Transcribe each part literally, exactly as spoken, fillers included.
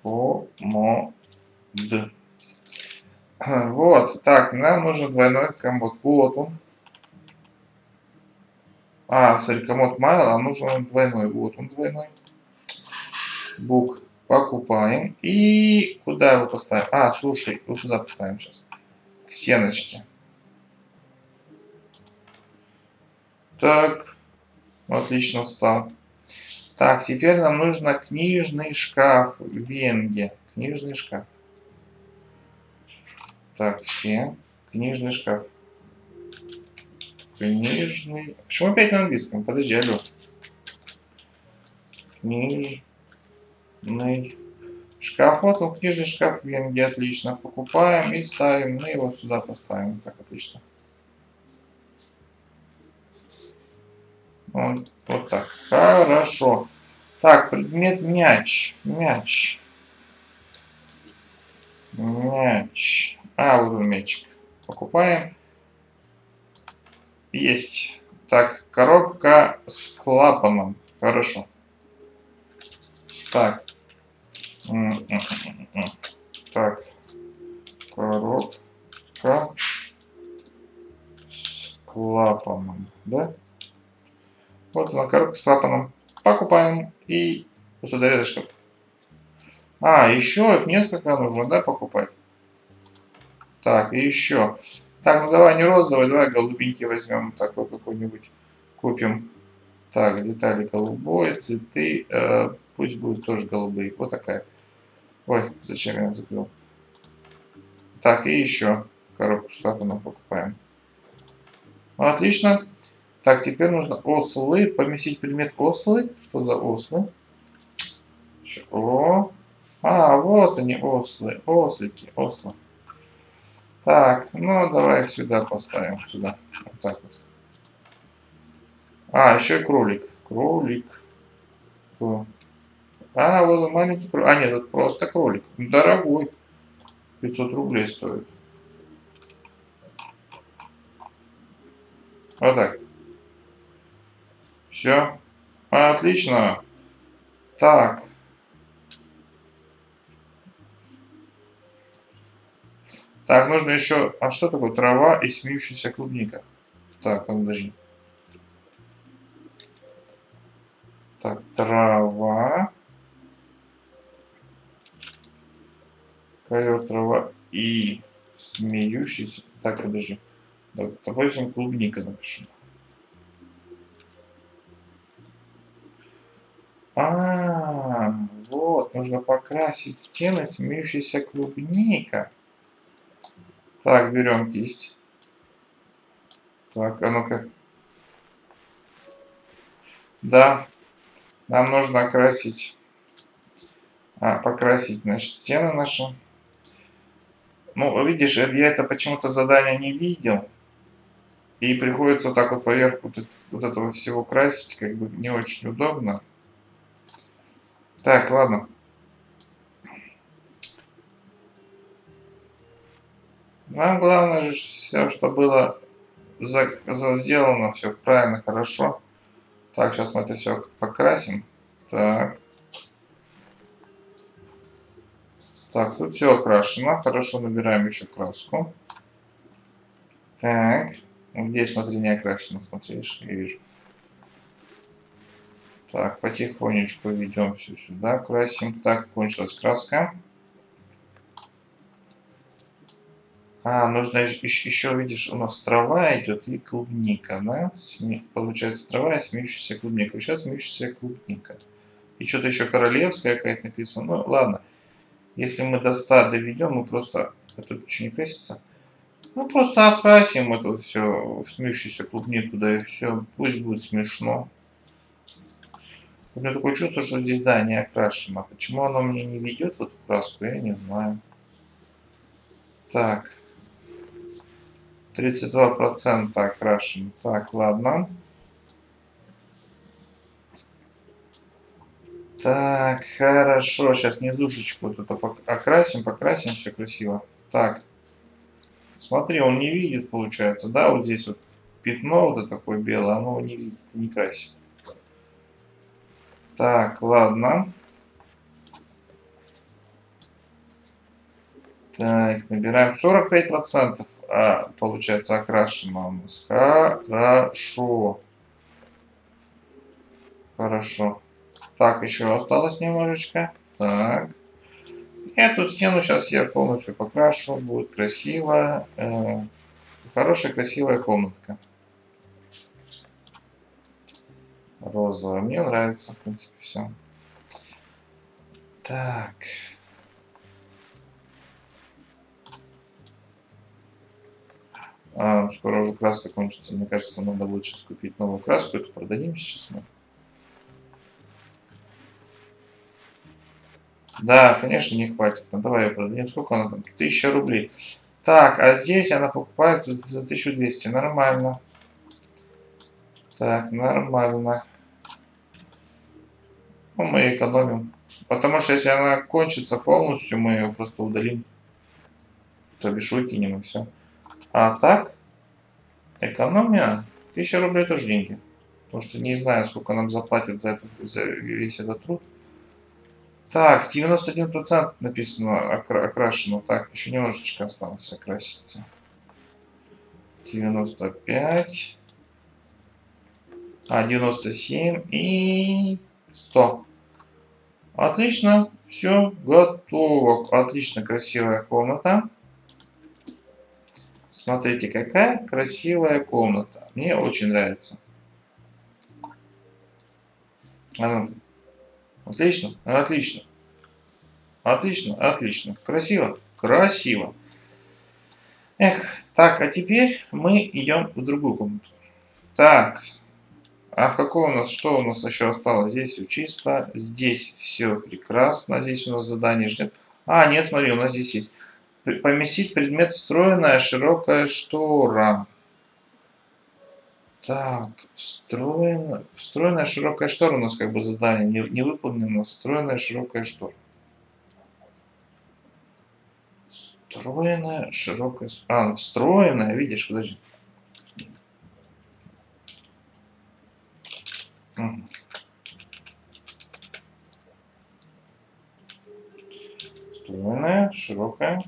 Комод. Вот, так, нам нужен двойной комод. Вот он. А, смотри, комод мало, а нужен он двойной. Вот он двойной. Бук покупаем. И куда его поставим? А, слушай, вот сюда поставим сейчас. К стеночке. Так. Отлично встал. Так, теперь нам нужно книжный шкаф в Венге. Книжный шкаф. Так, все. Книжный шкаф. Книжный... Почему опять на английском? Подожди, алло. Книжный шкаф. Вот он, книжный шкаф в Венге. Отлично. Покупаем и ставим. Мы его сюда поставим. Так, отлично. Вот, вот так. Хорошо. Так, предмет мяч. Мяч. Мяч. А, вот он мячик. Покупаем. Есть. Так, коробка с клапаном. Хорошо. Так. Так. Коробка с клапаном. Да? Вот она, коробка с клапаном. Покупаем. И сюда рядышком. А, еще их несколько нужно, да, покупать? Так, и еще. Так, ну давай не розовый, давай голубенький возьмем. Такой какой-нибудь купим. Так, детали голубой, цветы. Э, пусть будут тоже голубые. Вот такая. Ой, зачем я закрыл? Так, и еще коробку с клапаном покупаем. Ну, отлично. Так, теперь нужно ослы. Поместить предмет ослы. Что за ослы? О, а, вот они, ослы. Ослики, ослы. Так, ну давай их сюда поставим. Сюда. Вот так вот. А, еще и кролик. Кролик. Фу. А, вот он маленький кролик. А, нет, это просто кролик. Дорогой. пятьсот рублей стоит. Вот так. Все. Отлично. Так. Так, нужно еще... А что такое? Трава и смеющаяся клубника. Так, ну подожди. Так, трава. Ковер, трава и смеющийся... Так, подожди. Допустим, клубника напишу. А, вот, нужно покрасить стены смеющейся клубника. Так, берем кисть. Так, а ну-ка. Да, нам нужно окрасить, а, покрасить, значит, стены наши. Ну, видишь, я это почему-то задание не видел. И приходится вот так вот поверх вот, вот этого всего красить, как бы не очень удобно. Так, ладно. Нам главное же все, что было за, за сделано, все правильно, хорошо. Так, сейчас мы это все покрасим. Так. Так, тут все окрашено. Хорошо, набираем еще краску. Так. Здесь, смотри, не окрашено, смотришь, я вижу. Так, потихонечку ведем все сюда, красим. Так, кончилась краска. А, нужно еще, еще, видишь, у нас трава идет и клубника, да? Сме... Получается трава и смеющаяся клубника. Сейчас смеющаяся клубника. И что-то еще королевская какая-то написано. Ну, ладно. Если мы до ста доведем, мы просто... А тут ничего не красится. Ну, просто окрасим это все в смеющуюся клубнику, да, и все. Пусть будет смешно. У меня такое чувство, что здесь, да, не окрашено. Почему оно мне не ведет в эту краску, я не знаю. Так. тридцать два процента окрашено. Так, ладно. Так, хорошо. Сейчас низушечку вот это окрасим, покрасим, все красиво. Так. Смотри, он не видит, получается, да? Вот здесь вот пятно вот это такое белое, оно не видит, не красит. Так, ладно. Так, набираем сорок пять процентов. А, получается, окрашено у нас. Хорошо. Хорошо. Так, еще осталось немножечко. Так. Эту стену сейчас я полностью покрашу. Будет красиво. Э, хорошая, красивая комнатка. Розовая. Мне нравится, в принципе, все. Так. А, скоро уже краска кончится. Мне кажется, надо будет сейчас купить новую краску. Эту продадим сейчас мы. Да, конечно, не хватит. Ну, давай ее продадим. Сколько она там? Тысяча рублей. Так, а здесь она покупается за тысячу двести. Нормально. Так, нормально. Ну, мы экономим. Потому что если она кончится полностью, мы ее просто удалим. То бишь выкинем и все. А так, экономия. Тысяча рублей тоже деньги. Потому что не знаю, сколько нам заплатят за, это, за весь этот труд. Так, девяносто один процент написано окра окрашено. Так, еще немножечко осталось окраситься. девяносто пять. А, девяносто семь и сто. Отлично, все готово. Отлично, красивая комната. Смотрите, какая красивая комната. Мне очень нравится. А ну, отлично, отлично. Отлично, отлично. Красиво, красиво. Эх, так, а теперь мы идем в другую комнату. Так, а в какой у нас, что у нас еще осталось? Здесь все чисто, здесь все прекрасно, здесь у нас задание ждет. А, нет, смотри, у нас здесь есть. Поместить предмет встроенная широкая штора. Так, встроенная, встроенная широкая штора у нас как бы задание не, не выполнено. Встроенная широкая штора. Встроенная широкая... А, встроенная, видишь, подожди. Угу. Встроенная, широкая.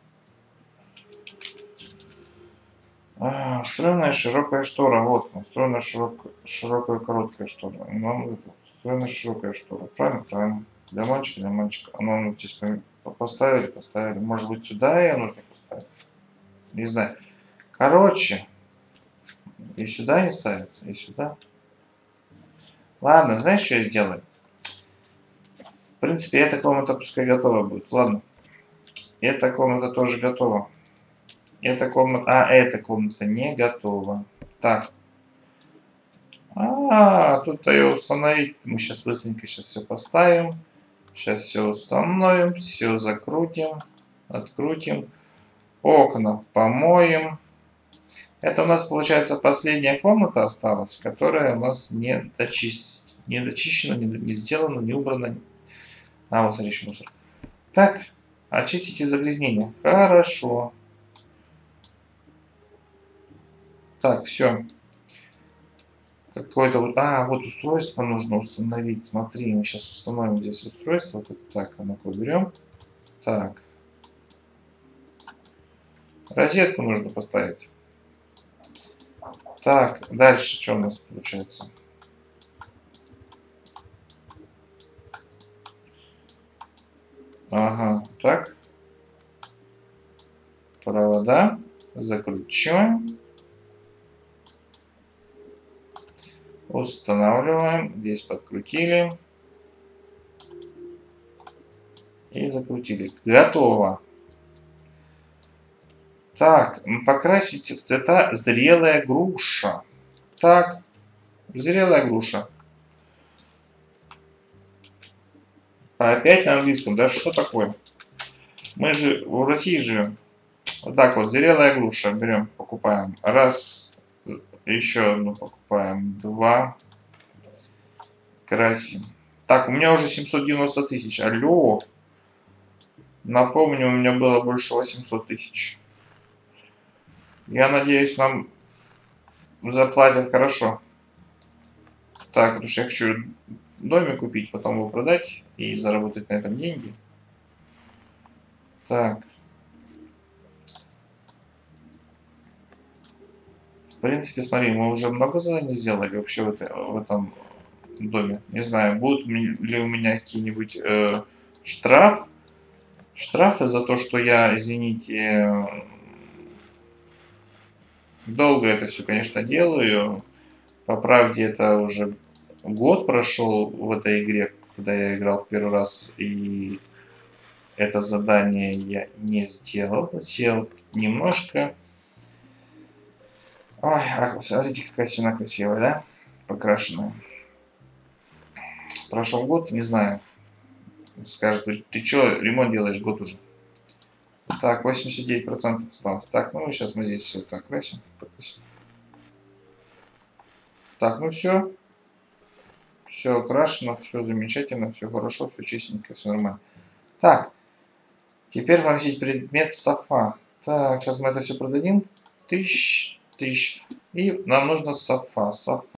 А, встроенная широкая штора. Вот, встроенная широкая, широкая короткая штора. Нам встроенная широкая штора. Правильно, правильно. Для мальчика, для мальчика. Оно здесь поставили, поставили. Может быть, сюда ее нужно поставить? Не знаю. Короче, и сюда не ставится, и сюда. Ладно, знаешь, что я сделаю? В принципе, эта комната пускай готова будет. Ладно. Эта комната тоже готова. Эта комната... А, эта комната не готова. Так. А, тут ее установить. Мы сейчас быстренько сейчас все поставим. Сейчас все установим. Все закрутим. Открутим. Окна помоем. Это у нас, получается, последняя комната осталась, которая у нас не, дочист... не дочищена, не, не сделана, не убрана. А, вот, смотри, еще мусор. Так, очистите загрязнения. Хорошо. Так, все. Какое-то... А, вот устройство нужно установить. Смотри, мы сейчас установим здесь устройство. Вот это. Так, а ну-ка уберем. Так. Розетку нужно поставить. Так, дальше что у нас получается? Ага, так. Провода закручиваем. Устанавливаем. Здесь подкрутили. И закрутили. Готово. Так, покрасить в цвета зрелая груша. Так, зрелая груша. Опять на английском, да что такое? Мы же в России живем. Вот так вот, зрелая груша. Берем, покупаем. Раз, еще одну покупаем. Два. Красим. Так, у меня уже семьсот девяносто тысяч. Алло. Напомню, у меня было больше восемьсот тысяч. Я надеюсь, нам заплатят хорошо. Так, потому что я хочу домик купить, потом его продать и заработать на этом деньги. Так. принципе, смотри, мы уже много заданий сделали вообще в, это, в этом доме. Не знаю, будут ли у меня какие-нибудь э, штраф, штрафы за то, что я, извините, долго это все, конечно, делаю. По правде, это уже год прошел в этой игре, когда я играл в первый раз, и это задание я не сделал. Сел немножко. Ой, а, смотрите, какая стена красивая, да? Покрашенная. Прошел год, не знаю. Скажет, ты что, ремонт делаешь год уже? Так, восемьдесят девять процентов осталось. Так, ну сейчас мы здесь все так красим. Покрасим. Так, ну все. Все окрашено, все замечательно, все хорошо, все чистенько, все нормально. Так, теперь вам здесь предмет софа. Так, сейчас мы это все продадим. Тысяч, тысяч. И нам нужно софа. Софа.